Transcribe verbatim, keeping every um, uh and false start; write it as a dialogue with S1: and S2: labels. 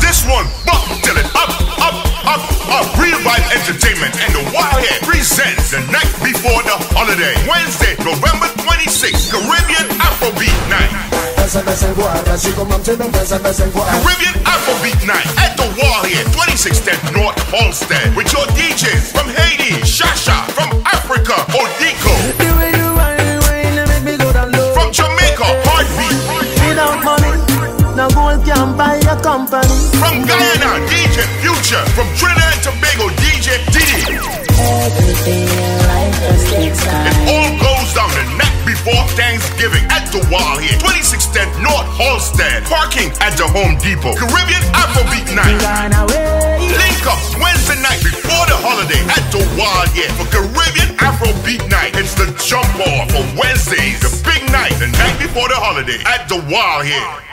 S1: This one, buck till it up, up, up, up. Real Vibe Entertainment and the Wildhead presents the night before the holiday. Wednesday, November twenty-sixth, Caribbean Afrobeat Night. Caribbean Afrobeat Night at the Wildhead, twenty-six ten North Halstead. With your D Js from Haiti, Shasha, from Africa, Odiko. From Jamaica, Heartbeat.
S2: Without money, no gold can buy a company.
S1: From Guyana, D J Future. From Trinidad and Tobago, D J Diddy.
S2: Everything in life just takes time.
S1: It all goes down the night before Thanksgiving at the Wildhead, twenty-six ten North Halstead. Parking at the Home Depot. Caribbean Afrobeat Night. Link up Wednesday night before the holiday at the Wildhead for Caribbean Afrobeat Night. It's the jump off for Wednesdays, the big night, the night before the holiday at the Wildhead.